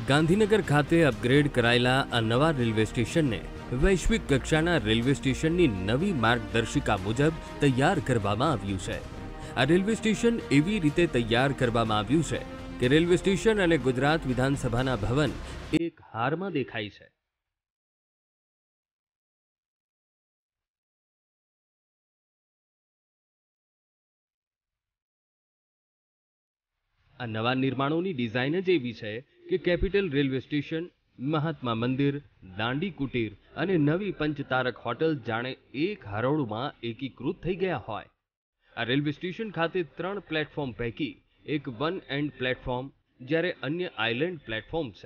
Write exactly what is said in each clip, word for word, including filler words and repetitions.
ગાંધીનગર ખાતે અપગ્રેડ કરાયેલા આ નવા રેલવે સ્ટેશનને વૈશ્વિક કક્ષાના રેલવે સ્ટેશનની નવી માર્ગદર્શિકા મુજબ તૈયાર કરવામાં આવ્યું છે। આ રેલવે સ્ટેશન એવી રીતે તૈયાર કરવામાં આવ્યું છે કે રેલવે સ્ટેશન અને ગુજરાત વિધાનસભાના ભવન એક હારમાં દેખાય છે। આ નવા નિર્માણોની ડિઝાઇન જ એવી છે કે capital railway station, Mahatma Mandir, Dandi કુટીર અને નવી પંચતારક હોટલ જાણે એક હરોળમાં એકીકૃત થઈ ગયા હોય। આ રેલવે સ્ટેશન ખાતે ત્રણ પ્લેટફોર્મ પૈકી એક વન એન્ડ પ્લેટફોર્મ જ્યારે અન્ય આઇલેન્ડ પ્લેટફોર્મ છે।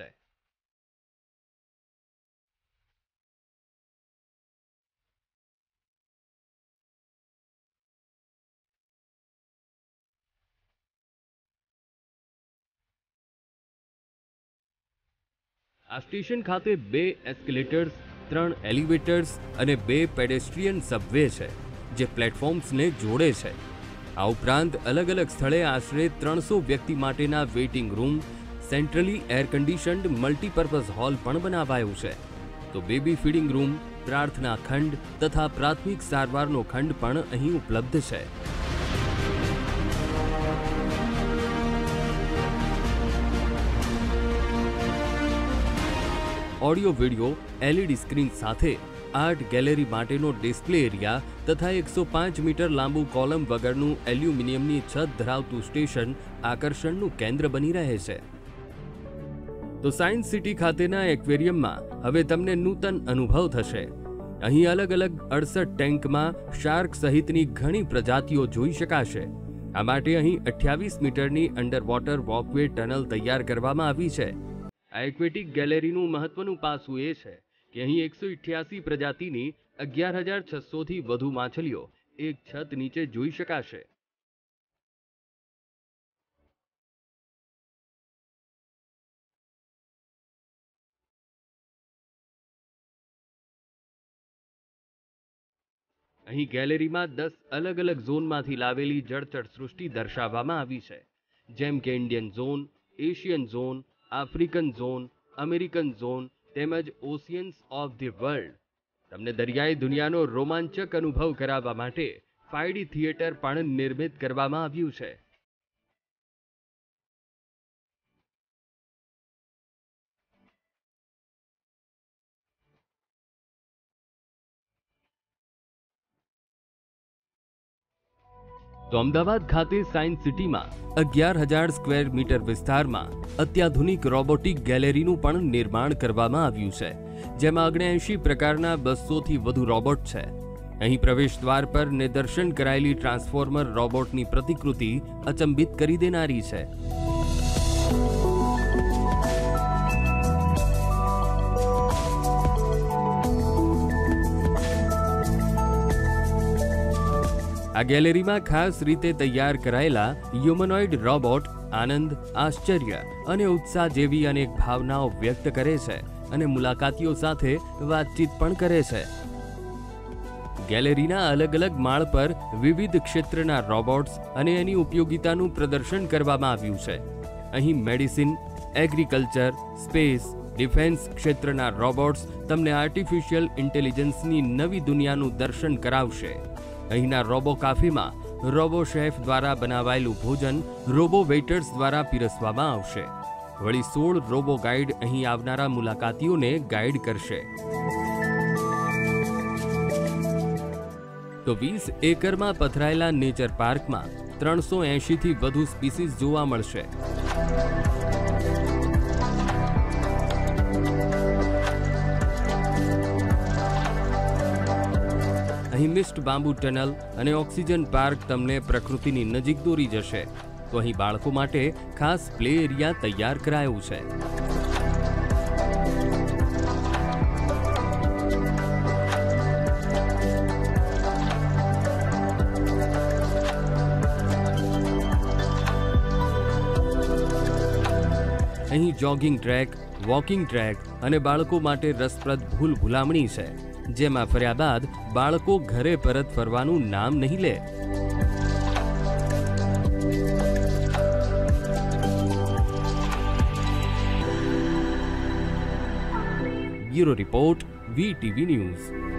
આ સ્ટેશન ખાતે બે એસ્કેલેટર્સ, ત્રણ એલિવેટર્સ અને બે પેડેસ્ટ્રીયન સબવે છે જે પ્લેટફોર્મ્સને જોડે છે। આ ઉપરાંત અલગ અલગ સ્થળે આશરે ત્રણસો વ્યક્તિ માટેના waiting room, centrally air conditioned multipurpose hall પણ બનાવાયો છે। તો બેબી ફીડિંગ રૂમ, પ્રાર્થના ખંડ તથા પ્રાથમિક સારવારનો ખંડ પણ અહીં ઉપલબ્ધ છે। ऑडियो वीडियो एलईडी स्क्रीन साथे आर्ट गैलरी माटेनो डिस्प्ले एरिया तथा एक सौ पांच मीटर लांबू कॉलम वगरनु एल्युमिनियमनी छत धरावतुं स्टेशन आकर्षणनुं केंद्र बनी रहे छे। तो साइंस सिटी खातेना एक्वेरियम में हवे तमने नूतन अनुभव थशे। अहीं अलग अलग अड़सठ टेंक में शार्क सहितनी घणी प्रजातिओ जोई शकाशे। आ माटे अहीं अठावीस मीटरनी अंडर वॉटर वॉकवे टनल तैयार करवामां आवी छे। आ एक्वेटिक गैलरीનું મહત્વનું પાસું એ છે કે અહીં એકસો અઠ્યાસી પ્રજાતિની અગિયાર હજાર છસો થી વધુ માછલીઓ એક છત નીચે જોઈ શકાશે। અહીં ગેલેરીમાં દસ अलग अलग ઝોનમાંથી લાવેલી જળચર સૃષ્ટિ દર્શાવવામાં આવી છે, જેમ કે Indian zone, Asian zone, African zone, American zone तेमज ओशियन्स ऑफ ध वर्ल्ड। तमने दरियाई दुनियानो रोमांचक अनुभव करावा माटे फाइव डी थिएटर पण निर्मित करवामां आव्युं छे। तो अमदावाद खाते साइंस सिटी में अगियार हजार स्क्वेर मीटर विस्तार में अत्याधुनिक रोबोटिक गैलरीનું પણ નિર્માણ કરવામાં આવ્યું છે, જેમાં ઓગણએંશી પ્રકારના બસો થી વધુ રોબોટ છે। અહીં પ્રવેશ દ્વાર પર નિદર્શન કરાયેલી ટ્રાન્સફોર્મર રોબોટની પ્રતિકૃતિ અચંબિત કરી દેનારી છે। आ गैलरी में खास रीते तैयार करायेला ह्यूमनॉइड रोबोट आनंद, आश्चर्य अने उत्साह जेवी अनेक भावनाओं व्यक्त करे छे अने मुलाकातीओ साथे बातचीत पण करे छे। गैलरीना अलग अलग माळ पर विविध क्षेत्रना रोबोट्स अने एनी उपयोगितानुं प्रदर्शन करवामां आव्युं छे। અહીં मेडिसिन, एग्रीकल्चर, स्पेस, डिफेन्स क्षेत्रना रोबोट्स तमने आर्टिफिशियल इंटेलिजन्सनी नवी दुनियानुं दर्शन करावशे। અહીંના રોબો કાફીમાં રોબો શેફ દ્વારા બનાવાયેલું ભોજન રોબો વેઇટર્સ દ્વારા પીરસવામાં આવશે। વળી સોળ રોબો ગાઈડ અહીં આવનારા મુલાકાતીઓને ગાઈડ કરશે। તો વીસ એકરમાં પથરાયેલા નેચર પાર્કમાં ત્રણસો એંશી થી વધુ સ્પીસીઝ જોવા મળશે। અહીં મિસ્ટ બાંબુ ટનલ અને ઓક્સિજન પાર્ક તમને પ્રકૃતિની નજીક દોરી જશે। તો અહીં બાળકો માટે ખાસ પ્લે એરિયા તૈયાર કરાયું છે। અહીં જોગિંગ ટ્રેક, વોકિંગ ટ્રેક અને બાળકો માટે રસપ્રદ ભૂલ ભૂલામણી છે, જેમાં ફર્યા બાદ બાળકો ઘરે પરત ફરવાનું નામ નહીં લે। Bureau report VTV news.